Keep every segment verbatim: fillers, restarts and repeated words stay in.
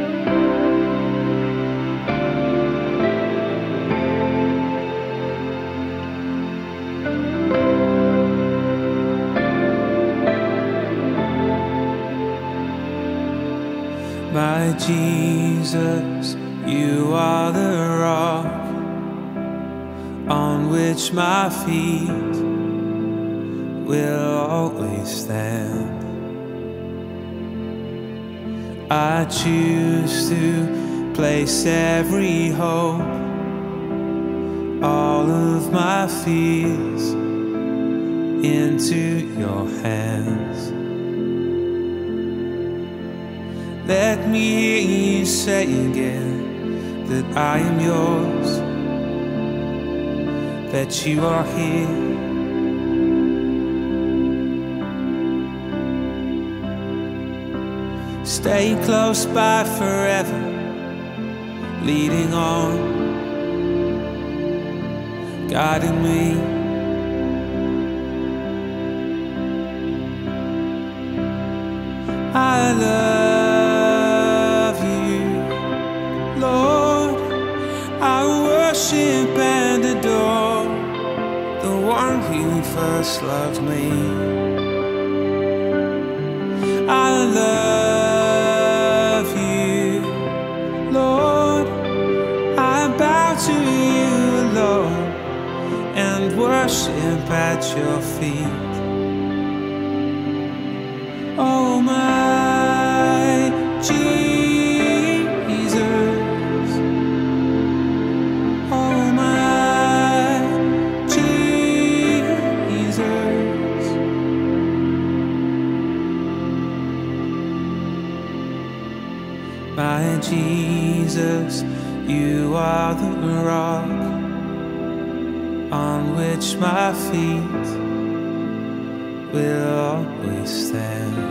My Jesus, you are the rock on which my feet will always stand. I choose to place every hope, all of my fears, into your hands. Let me hear you say again that I am yours, that you are here. Stay close by forever, leading on, guiding me. I love you, Lord. I worship and adore the one who first loved me. I love you, Lord. I bow to you alone and worship at your feet. Oh my Jesus, oh my Jesus. My Jesus, you are the rock on which my feet will always stand.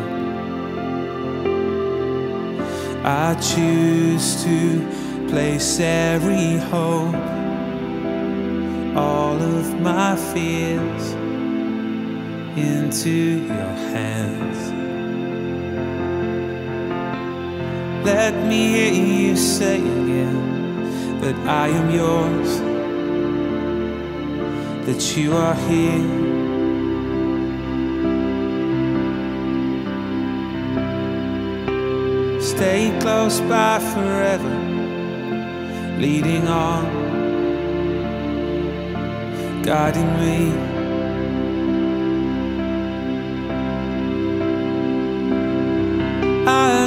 I choose to place every hope, all of my fears, into your hands. Let me hear you say again that I am yours, that you are here. Stay close by forever, leading on, guiding me. I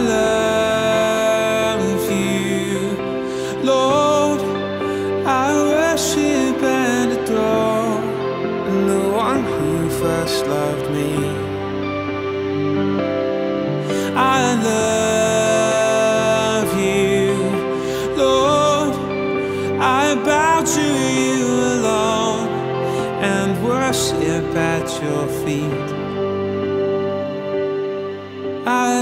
love you, Lord. I worship and adore the one who first loved me. I love you, Lord. I bow to you alone and worship at your feet. I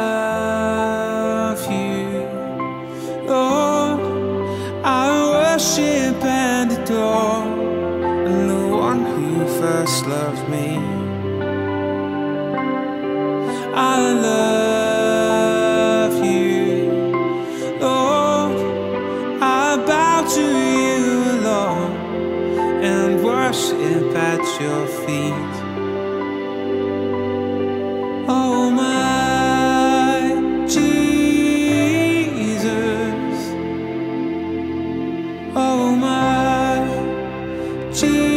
love you, Lord. I worship and adore the one who first loved me. I love you, Lord. I bow to you alone and worship at your feet. Oh my Jesus, oh my Jesus.